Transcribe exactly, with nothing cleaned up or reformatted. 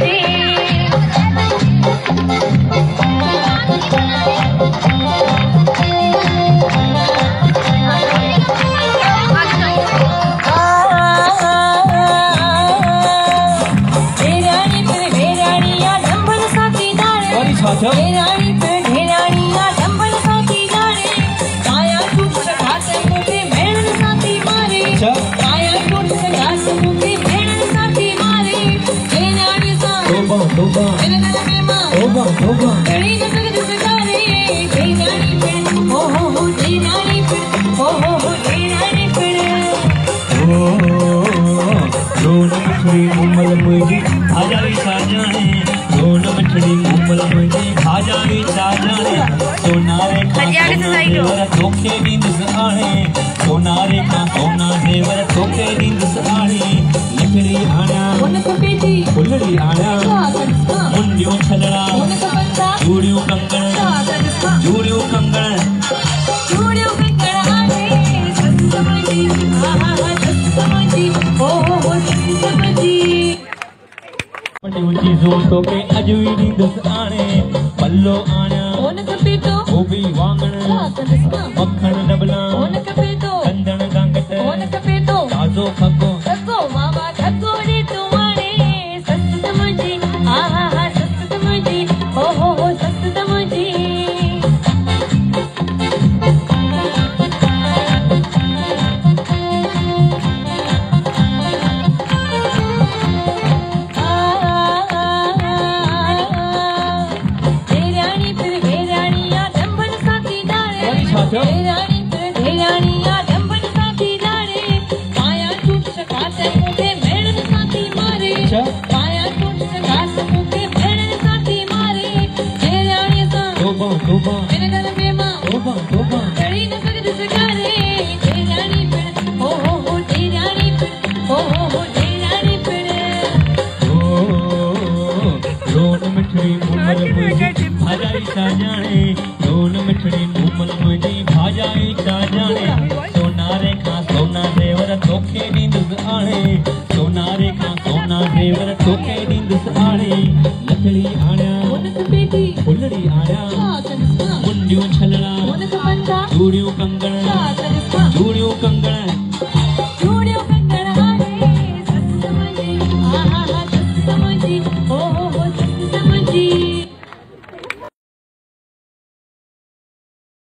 ढेरानी पे ढेरानिया डंबल साथी जाने काया टूट घास मुझे भेड़ साथी मारे काया टूट घास मुझे भेड़ साथी मारे ढेरानी सा तोबा तोबा मेरे दिल में मां तोबा तोबा बड़ी नजर दिसकारे ढेरानी पे ओ हो हो ढेरानी पे ओ हो हो ढेरानी पे ओ रोन मछली मुमल मुझे आजाई साजाने रोन मछली मुमल मुझे आजाई साजाने सोनारे का देवर धोखे नींद आने सोनारे का सोना देवर धोखे नींद आने लकड़ी आना फुलड़ी आना मुंडियों छलड़ा जूड़ियों कंगन जूड़ियों कंगन जूड़ियों कंगन आने सस्तमजी आहा सस्तमजी ओ हो सस्तमजी ऊंची जोर तो के अजवी नींद आने पल्लो आना ओन कपे तो गोभी वांगण मक्खन डबला ओन कपे तो कंदन गांगट ओन कपे तो ताजो खको खको मामा खको रे तुम्हारे सस्त समझी आहा हा सस्त समझी हो हो हो सस्त समझी ढेरानी पे ढेरानिया डंबल साथी जाने काया टूट घास मुझे भेड़ साथी मारे काया टूट घास मुझे भेड़ साथी मारे ढेरानी सा तोबा तोबा मेरे दिल में मां तोबा तोबा बड़ी नजर दिसकारे ढेरानी पे ओ हो हो ढेरानी पे ओ हो हो ढेरानी पे ओ रोन मिठड़ी मुमल मुझे आजाई साजाने रोन मिठड़ी मुमल मुझे भाजाई साजाने सोनारे का सोना देवर धोखे नींद आने सोनारे का सोना देवर धोखे नींद आने लकड़ी आना फुलड़ी आना मुंडियों छलड़ा जूड़ियों कंगन